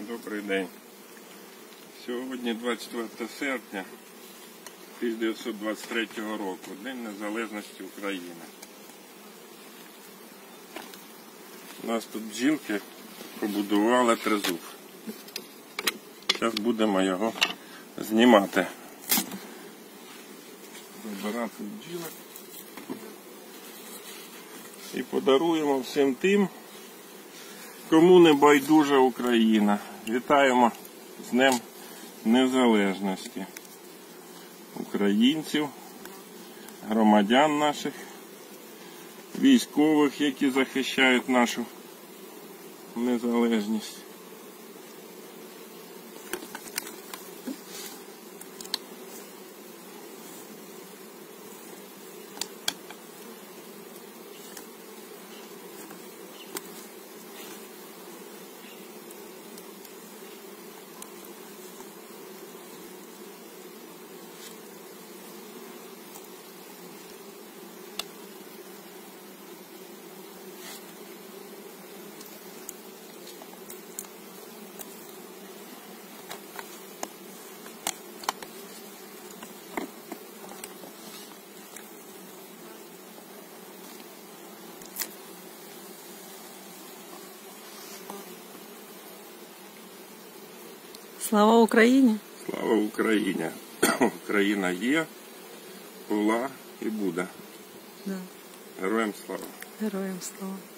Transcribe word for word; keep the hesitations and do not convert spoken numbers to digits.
Добрий день. Сьогодні двадцять четверте серпня тисяча дев'ятсот двадцять третього року, День Незалежності України. У нас тут бджілки побудували тризуб. Зараз будемо його знімати. Забирати бджілок. І подаруємо всім тим, кому не байдужа Україна. Вітаємо з Днем Незалежності українців, громадян наших, військових, які захищають нашу незалежність. Слава Україні! Слава Україні! Україна є, була і буде. Да. Героям слава! Героям слава!